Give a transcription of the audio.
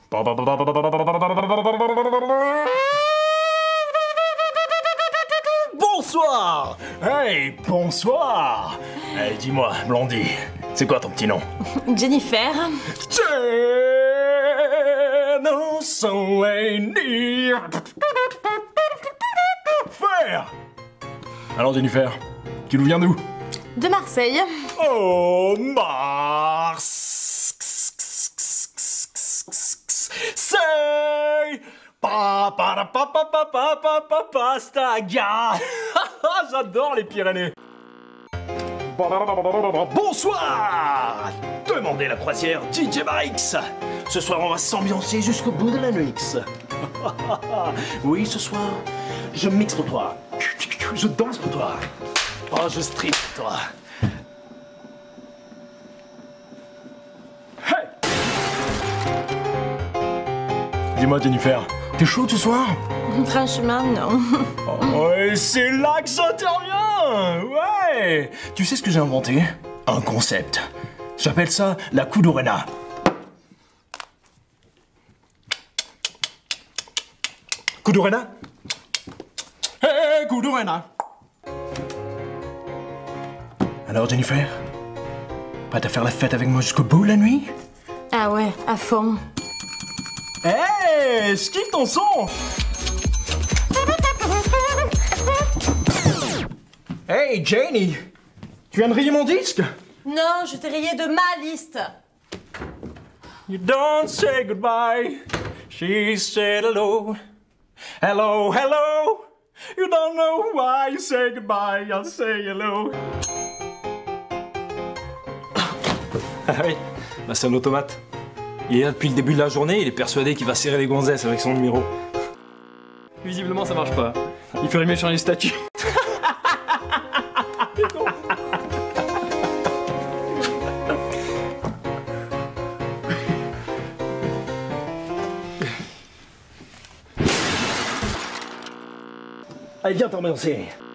Bonsoir! Hey, bonsoir! Hey, dis-moi, Blondie, c'est quoi ton petit nom? Jennifer. No soleil. Faire! Alors Jennifer, tu nous viens d'où? De Marseille. Oh, Mars! C'est Pastaga. J'adore les Pyrénées. Bonsoir. Demandez la croisière DJ Barix. Ce soir, on va s'ambiancer jusqu'au bout de la nuit. Oui, ce soir, je mixe pour toi. Je danse pour toi. Oh, je strip pour toi. Hey! Dis-moi, Jennifer, t'es chaude ce soir? Franchement, non. Oh, et c'est là que j'interviens! Ouais! Tu sais ce que j'ai inventé? Un concept. J'appelle ça la Kudurena. Kudurena? Hey, Kudurena! Alors, Jennifer? Prête à faire la fête avec moi jusqu'au bout la nuit? Ah ouais, à fond. Hey, je kiffe ton son! Hey, Janie! Tu viens de rayer mon disque? Non, je t'ai rayé de ma liste. You don't say goodbye. She said hello. Hello, hello. You don't know why you say goodbye. I'll say hello. Ah oui, bah c'est un automate. Il est là depuis le début de la journée, il est persuadé qu'il va serrer les gonzesses avec son numéro. Visiblement ça marche pas. Il fait rimer sur les statues. Allez, viens t'ambiancer.